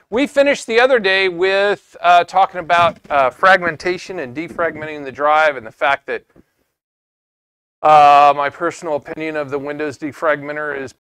We finished the other day with talking about fragmentation and defragmenting the drive, and the fact that my personal opinion of the Windows defragmenter is